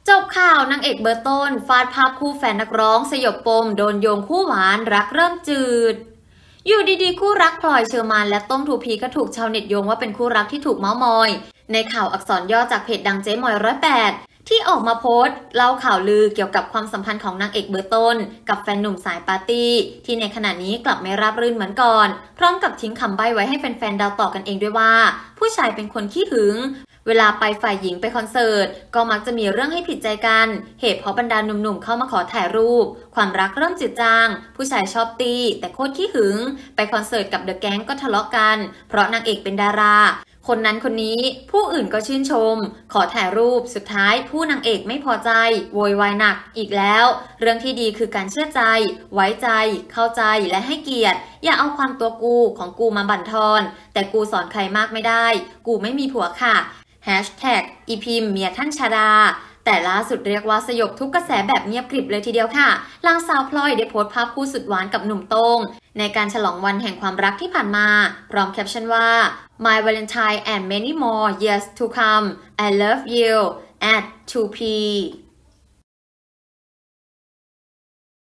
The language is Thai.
จบข่าวนางเอกเบอร์ต้นฟาดภาพคู่แฟนนักร้องสยบปมโดนโยงคู่หวานรักเริ่มจืดอยู่ดีๆคู่รักพลอยเชอร์มานและต้มทูพีก็ถูกชาวเน็ตโยงว่าเป็นคู่รักที่ถูกเม้ามอยในข่าวอักษรย่อจากเพจดังเจ๊มอย108ที่ออกมาโพสต์เล่าข่าวลือเกี่ยวกับความสัมพันธ์ของนางเอกเบอร์ต้นกับแฟนหนุ่มสายปาร์ตี้ที่ในขณะนี้กลับไม่ราบรื่นเหมือนก่อนพร้อมกับทิ้งคำใบ้ไว้ให้แฟนๆเดาต่อกันเองด้วยว่าผู้ชายเป็นคนขี้หึงเวลาไปฝ่ายหญิงไปคอนเสิร์ตก็มักจะมีเรื่องให้ผิดใจกันเหตุเพราะบรรดาหนุ่มๆเข้ามาขอถ่ายรูปความรักเริ่มจืดจางผู้ชายชอบตีแต่โคตรขี้หึงไปคอนเสิร์ตกับเดอะแก๊งก็ทะเลาะกันเพราะนางเอกเป็นดาราคนนั้นคนนี้ผู้อื่นก็ชื่นชมขอถ่ายรูปสุดท้ายผู้นางเอกไม่พอใจโวยวายหนักอีกแล้วเรื่องที่ดีคือการเชื่อใจไว้ใจเข้าใจและให้เกียรติอย่าเอาความตัวกูของกูมาบั่นทอนแต่กูสอนใครมากไม่ได้กูไม่มีผัวค่ะอีพิมเมียท่านชาดาแต่ล่าสุดเรียกว่าสยบทุกกระแสแบบเงียบกริบเลยทีเดียวค่ะหลังสาวพลอยได้โพสต์ภาพคู่สุดหวานกับหนุ่มโต้งในการฉลองวันแห่งความรักที่ผ่านมาพร้อมแคปชั่นว่า My Valentine and many more years to come I love you at 2p